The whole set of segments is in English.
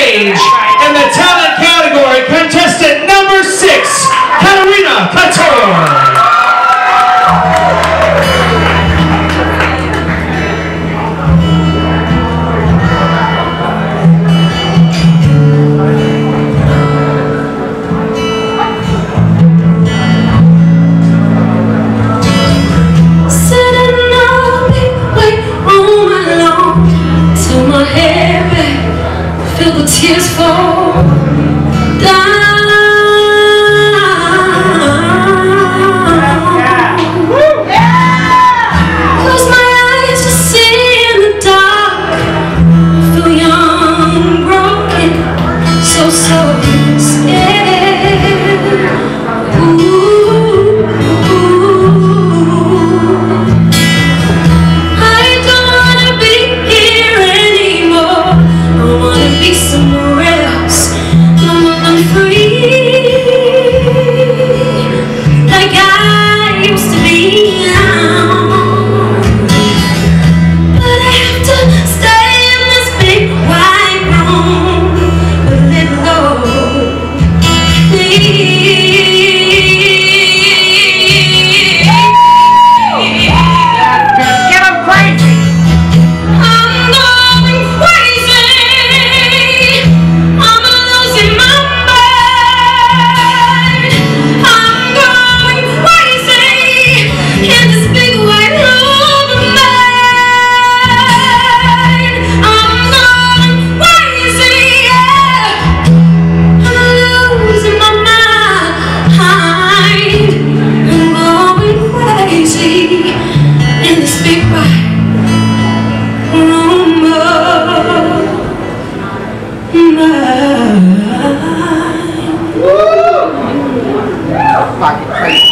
stage. In the talent category, contestant number 6, Katarina Couture. Tears fall down. Close my eyes to see in the dark. Feel young, broken, so scared. I don't wanna be here anymore. I wanna be somewhere else. I'm free, like I used to be now. But I have to stay in this big white room with a little Get them crazy! I'm going crazy. I'm losing my mind. I'm going crazy in this big white room of mine. I'm going crazy, yeah. I'm losing my mind. I'm going crazy in this big white room of mine. Fucking crazy.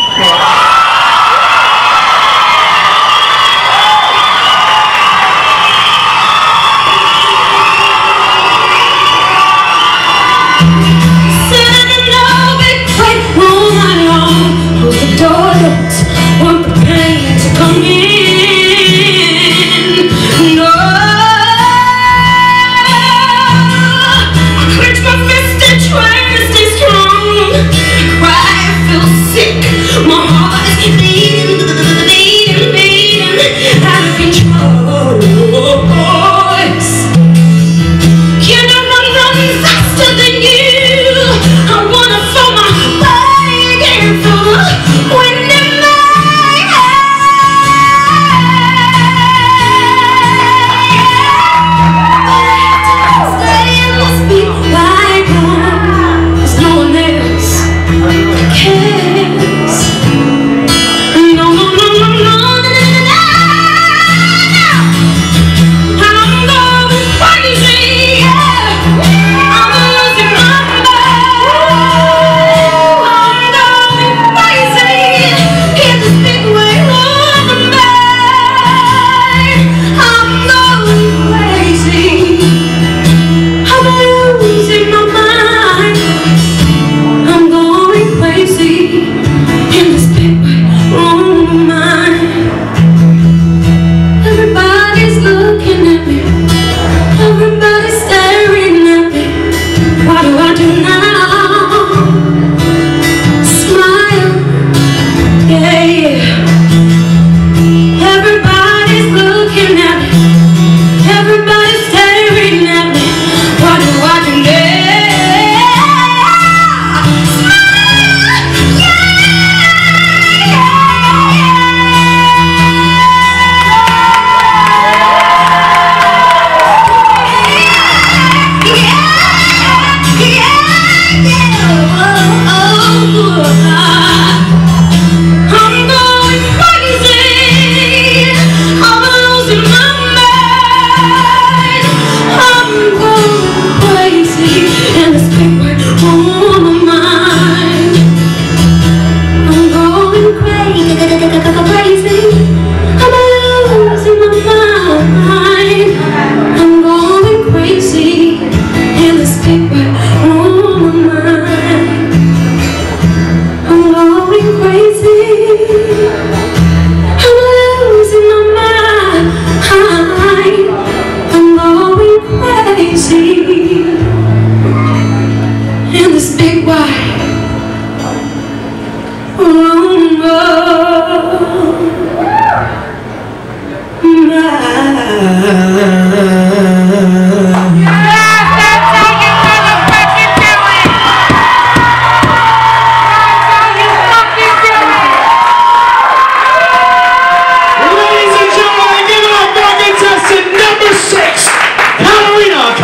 Sitting in a big white room alone, close the door, weren't prepared to come in. No, I clench my fist and try to stay strong. I cry, I feel sick, my heart is beating out of control. You know I'm running faster than you. 6, Katarina